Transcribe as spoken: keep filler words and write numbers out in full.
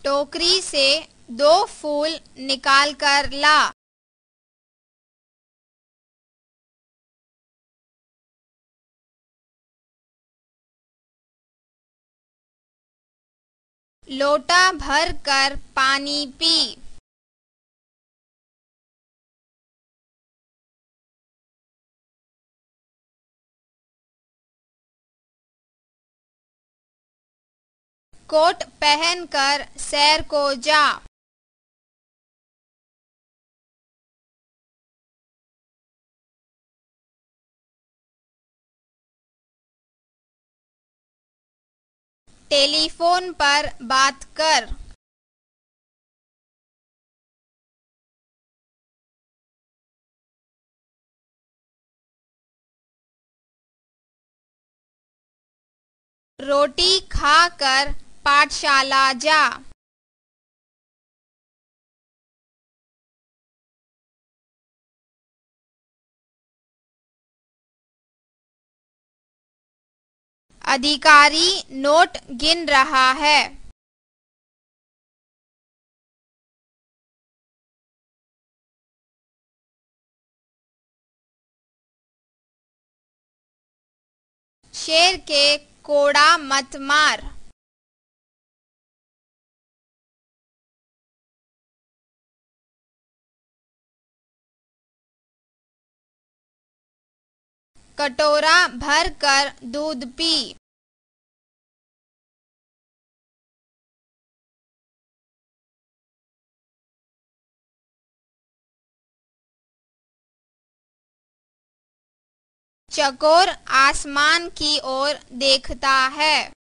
टोकरी से दो फूल निकाल कर ला। लोटा भर कर पानी पी। कोट पहन कर सैर को जा। टेलीफोन पर बात कर। रोटी खा कर पाठशाला जा। अधिकारी नोट गिन रहा है। शेर के कोड़ा मत मार। कटोरा भर कर दूध पी। चकोर आसमान की ओर देखता है।